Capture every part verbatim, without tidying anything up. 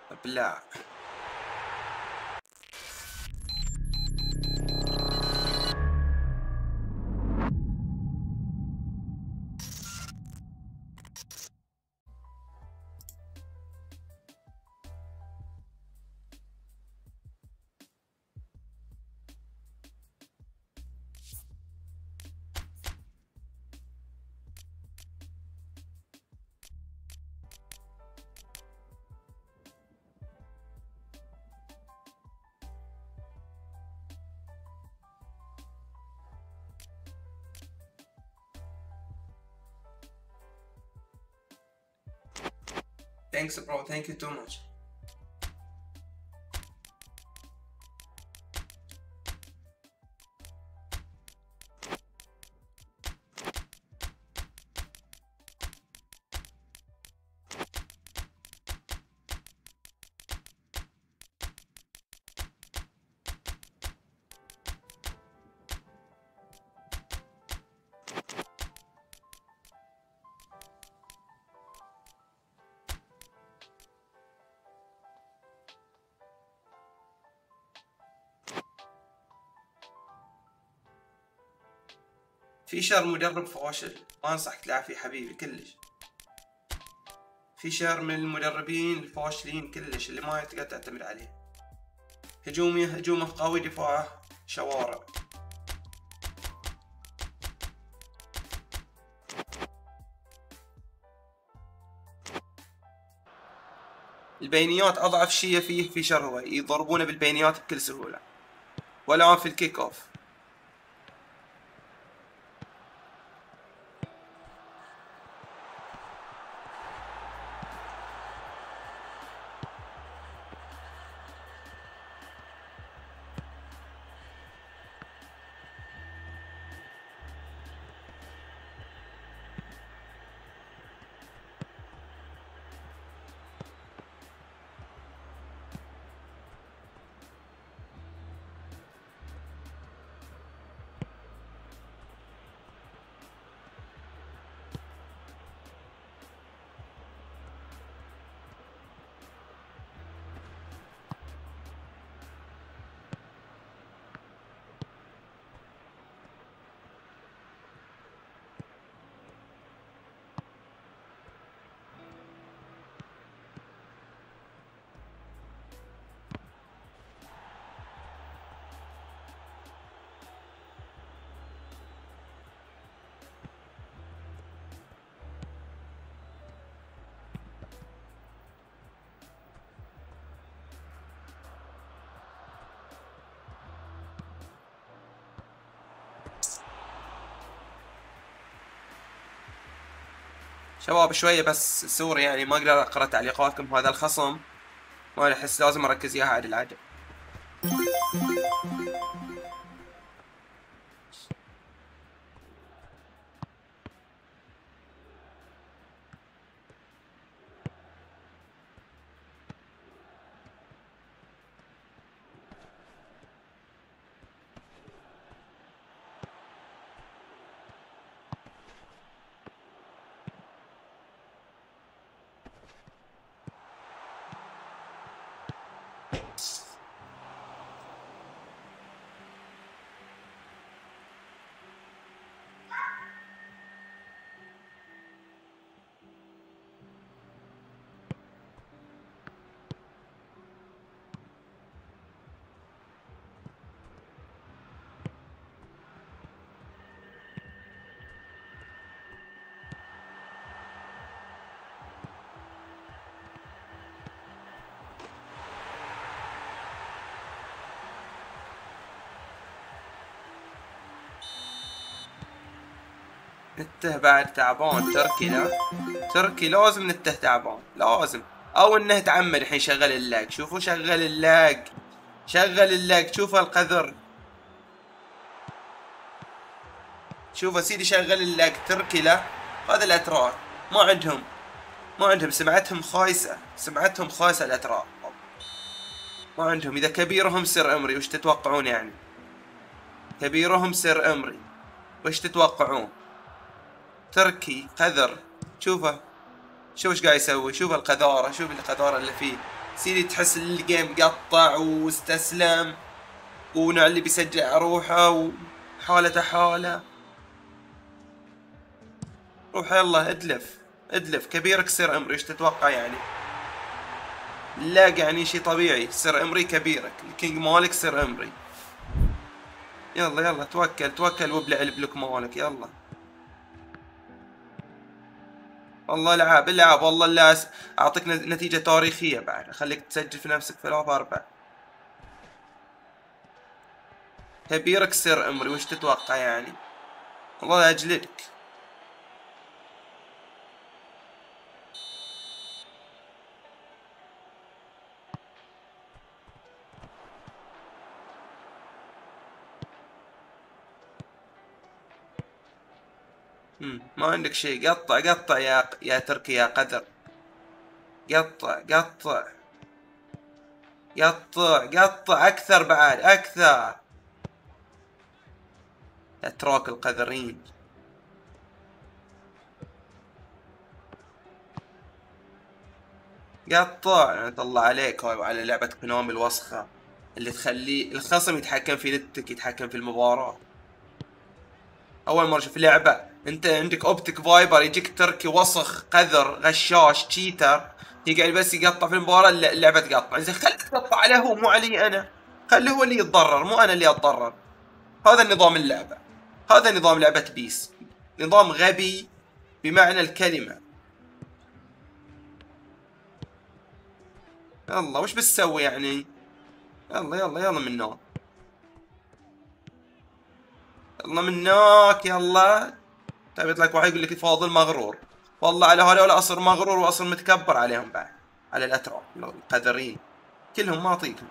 ابلع. Thanks bro, thank you too much. فيشر مدرب فاشل، ما انصحك تلعب فيه حبيبي كلش. فيشر من المدربين الفاشلين كلش اللي ما تقدر تعتمد عليه. هجومي هجومه قوي، دفاعه شوارع. البينيات اضعف شيء فيه فيشر، هو يضربونه بالبينيات بكل سهولة. والان في الكيك اوف. شباب شوية بس سوري يعني ما اقدر اقرا تعليقاتكم. هذا الخصم ما احس لازم اركز اياها عدل عدل. نته بعد تعبان. تركي لا تركي لازم نته تعبان لازم، او انه تعمد الحين شغل اللاج. شوفوا شغل اللاج، شغل اللاج. شوفوا القذر، شوفوا سيدي شغل اللاج. تركي لا هذا الاتراك ما عندهم ما عندهم سمعتهم خايسة، سمعتهم خايسة الاتراك ما عندهم. اذا كبيرهم سر امري وش تتوقعون يعني؟ كبيرهم سر امري وش تتوقعون؟ تركي قذر. شوفه شوف ايش قاعد يسوي، شوف القذارة، شوف القذارة اللي فيه. سيدي تحس الجيم قطع واستسلم، ونوع اللي بيسجل على روحه وحالته حاله. روح يلا ادلف ادلف، كبيرك سير امري، ايش تتوقع يعني؟ لا يعني شي طبيعي، سير امري كبيرك، الكينج مالك سير امري. يلا يلا توكل توكل وابلع البلوك مالك يلا. والله العاب العاب والله لا أس... اعطيك نتيجة تاريخية بعد، اخليك تسجل في نفسك ثلاثة اربعة. كبيرك سير امري، وش تتوقع يعني؟ والله لا اجلدك. مم. ما عندك شيء، قطع قطع يا يا تركي يا قذر. قطع قطع قطع قطع اكثر بعد اكثر. اتراك القذرين. قطع يعني الله عليك وعلى لعبة كونامي الوسخة اللي تخلي الخصم يتحكم في نتك، يتحكم في المباراة. اول مرة اشوف لعبة انت عندك اوبتيك فايبر يجيك تركي وسخ قذر غشاش تشيتر يقعد بس يقطع في المباراة، اللعبة تقطع. زين خليك تقطع عليه هو مو علي انا، خليه هو اللي يتضرر مو انا اللي اتضرر. هذا نظام اللعبة، هذا نظام لعبة بيس، نظام غبي بمعنى الكلمة. يلا وش بتسوي يعني؟ يلا يلا يلا من هناك، يلا من هناك يلا. طيب يطلع لك واحد يقول لك فاضل مغرور، والله على هذول اصير مغرور واصير متكبر عليهم بعد، على الاتراك القذرين كلهم ما اعطيكم،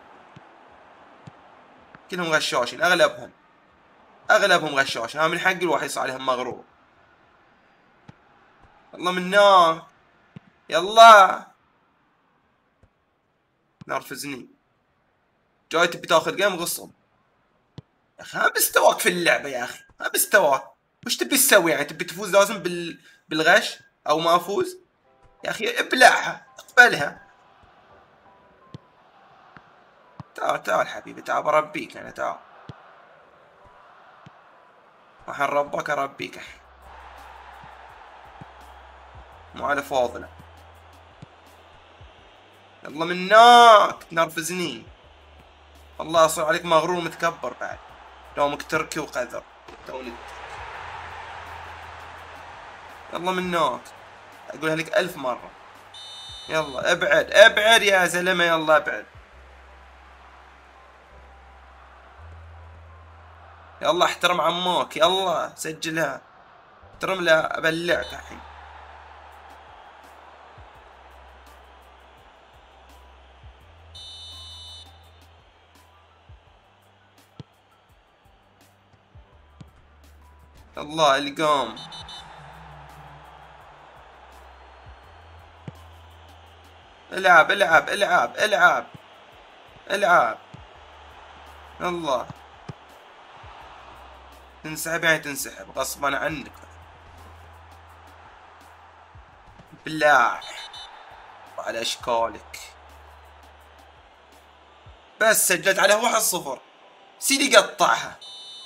كلهم غشاشين اغلبهم، اغلبهم غشاشين. انا من حق الواحد يصير عليهم مغرور. يلا من هناك يلا. نرفزني جاي تبي تاخذ جيم غصب يا اخي، ما بستواك في اللعبه يا اخي، ما بستواك. وش تبي تسوي يعني؟ تبي تفوز لازم بال... بالغش او ما افوز؟ يا اخي ابلعها اقبلها. تعال تعال حبيبي تعال بربيك انا، تعال وحن ربك اربيك مو على فاضله. يلا من هناك تنرفزني، والله اصير عليك مغرور متكبر بعد، دومك تركي وقذر توني. يلا من هناك اقولها لك الف مرة، يلا ابعد ابعد يا زلمة يلا ابعد. يلا احترم عماك يلا سجلها، احترم لا ابلعك الحين. الله القام. العب العب العب العب العب. الله تنسحب يعني تنسحب غصبا عنك. بالله على اشكالك. بس سجلت عليه واحد صفر، سيدي قطعها.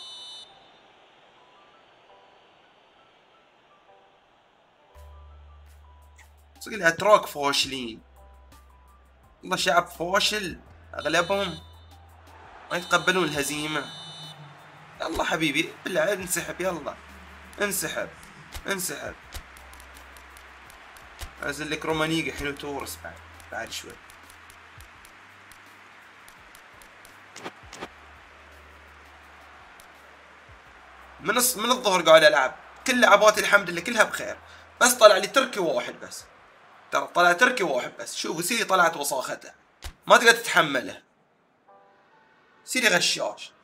صدق الاتراك فاشلين، والله شعب فاشل اغلبهم ما يتقبلون الهزيمة. يلا حبيبي بالله انسحب يلا، انسحب انسحب. انزل لك رومانيق الحين وتورس بعد بعد شوي. من الص... من الظهر قاعد العب، كل لعباتي الحمد لله كلها بخير، بس طلع لي تركي واحد بس، ترى طلع تركي واحد بس. شوفوا سيدي طلعت وصاخته ما تقدر تتحمله، سيدي غشاش.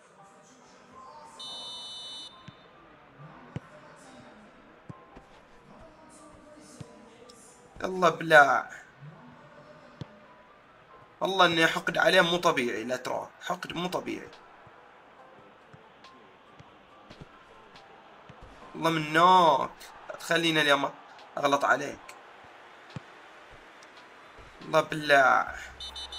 يلا بلا، والله اني حقد عليه مو طبيعي، لا ترى حقد مو طبيعي. والله من هناك تخليني اليوم اغلط عليك، والله بالله.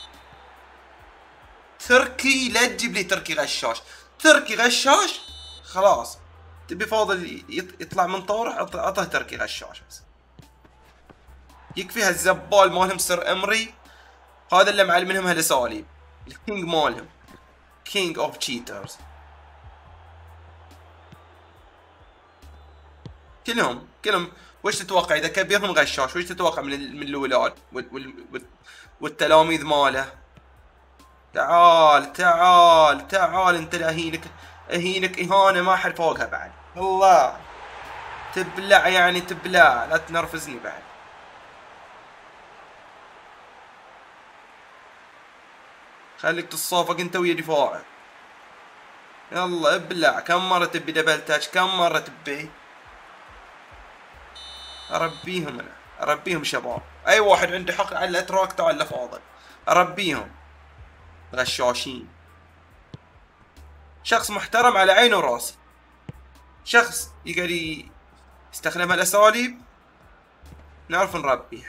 تركي لا تجيب لي تركي غشاش. تركي غشاش خلاص، تبي فاضل يطلع من طوره اعطه تركي غشاش بس. يكفي هالزبال مالهم سير امري، هذا اللي معلمينهم هالاساليب. الكينج مالهم، كينج اوف تشيترز كلهم كلهم. وش تتوقع اذا كبيرهم غشاش؟ وش تتوقع من من الاولاد والتلاميذ ماله؟ تعال تعال تعال انت اهينك اهينك اهانه ما حد فوقها بعد. الله تبلع يعني تبلع، لا تنرفزني بعد. خليك تصافق انت ويا دفاعك. يلا ابلع. كم مرة تبي دبل تاتش؟ كم مرة تبي؟ اربيهم انا، اربيهم شباب. اي واحد عنده حق على الاتراك تعال لفاضل اربيهم. غشاشين. شخص محترم على عيني وراسي، شخص يقدر يستخدم هالاساليب نعرف نربيه.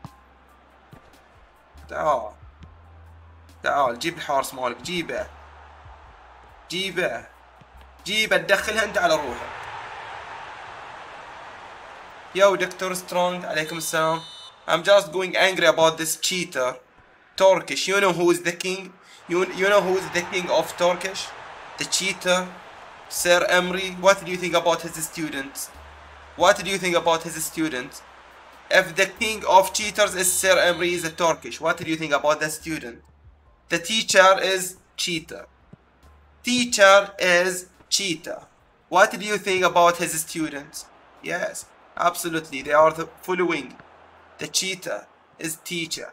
تعال تعال جيب الحارس مالك، جيبه جيبه جيبه تدخلها انت على روحك. Yo Doctor Strong, عليكم السلام. I'm just going angry about this cheater. Turkish, you know who is the king? You, you know who is the king of Turkish? The cheater, Sir Emri. What do you think about his students? What do you think about his students? If the king of cheaters is Sir Emri is a Turkish, what do you think about the student? The teacher is cheater. Teacher is cheater. What do you think about his students? Yes, absolutely. They are the following. The cheater is teacher.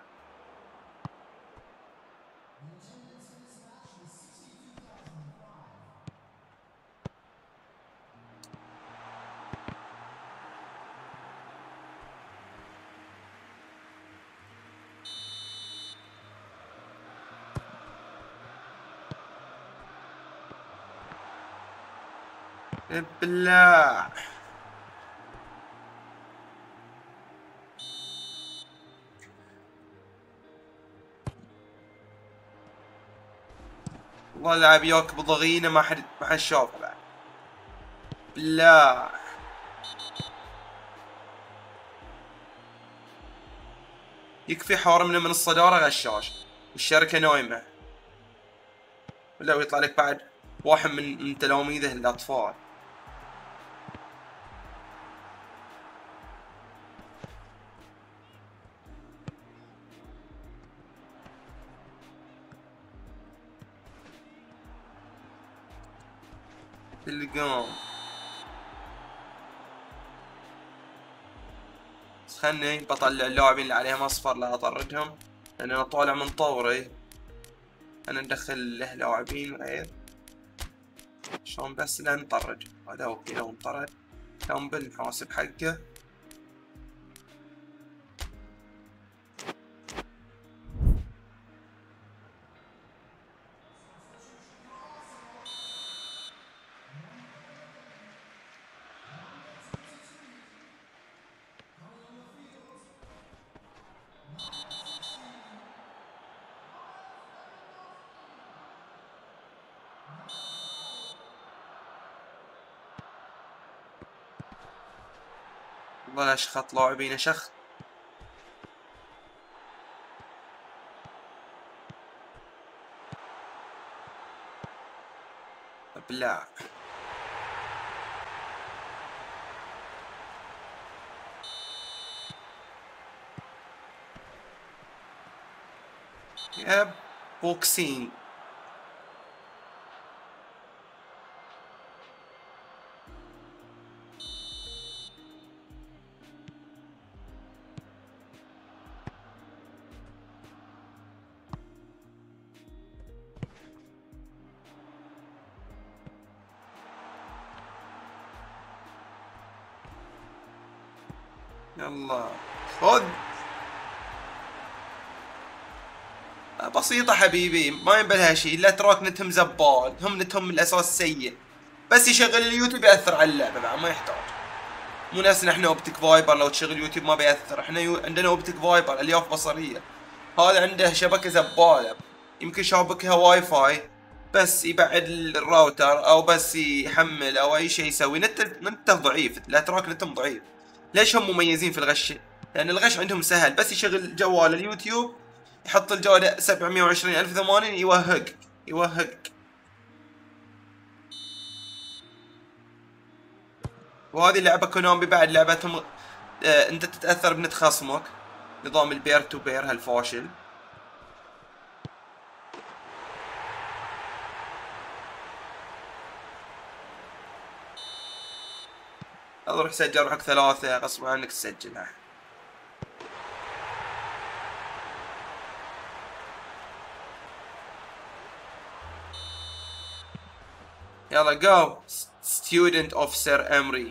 ابلع. والله لعب ياك بضغينه ما حد ما حد شافه بعد. لا يكفي حارمنا من الصدارة غشاش والشركة نايمة، ولا يطلع لك بعد واحد من من تلاميذه الأطفال. القام خلني بطلع اللاعبين اللي عليهم اصفر لا اطردهم، لان انا طالع من طوري. انا ندخل له لاعبين غير شلون بس لا نطرد. هذا اوكي لو انطرد كمبل نحاسب حقه. والله شخط لاعبين شخ. ابلع. يب بوكسين. يلا خذ. بسيطة حبيبي ما ينبلها شيء. لا تراك نتهم زبال، هم نتهم الاساس سيء، بس يشغل اليوتيوب يأثر على اللعبة بعد ما يحتاج. مو ناس نحن اوبتيك فايبر لو تشغل يوتيوب ما بيأثر. احنا يو... عندنا اوبتيك فايبر الياف بصرية، هذا عنده شبكة زبالة يمكن شابكها واي فاي بس يبعد الراوتر او بس يحمل او اي شيء يسوي. نت نته ضعيف، الاتراك نتهم ضعيف. ليش هم مميزين في الغش؟ لان الغش عندهم سهل، بس يشغل جوال اليوتيوب يحط الجودة سبعمية وعشرين ألف وثمانين يوهق يوهق. وهذه لعبة كونامي بعد لعبتهم. آه انت تتأثر بنت خصمك، نظام البير تو بير هالفاشل. يلا روح سجل روحك ثلاثة غصب عنك تسجلها. يلا go student of Sir Emery.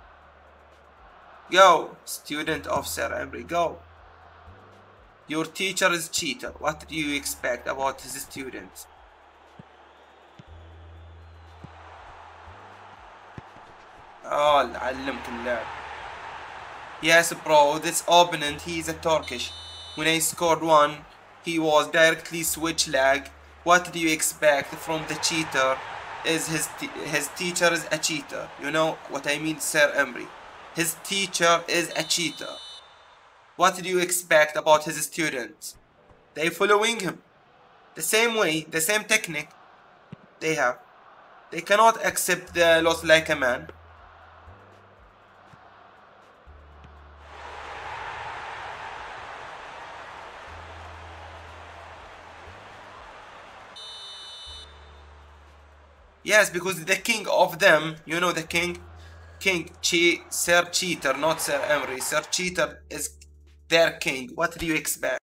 Go student of Sir Emery go. Your teacher is cheater. What do you expect about his students? Oh, علمت اللعب. Yes bro, this opponent he is a Turkish. When I scored one, he was directly switch lag. What do you expect from the cheater? Is his his teacher is a cheater. You know what I mean, Sir Emery. His teacher is a cheater. What do you expect about his students? They following him the same way, the same technique they have. They cannot accept the loss like a man. Yes, because the king of them, you know the king, king, che, Sir Cheater, not Sir Emery. Sir Cheater is their king. What do you expect?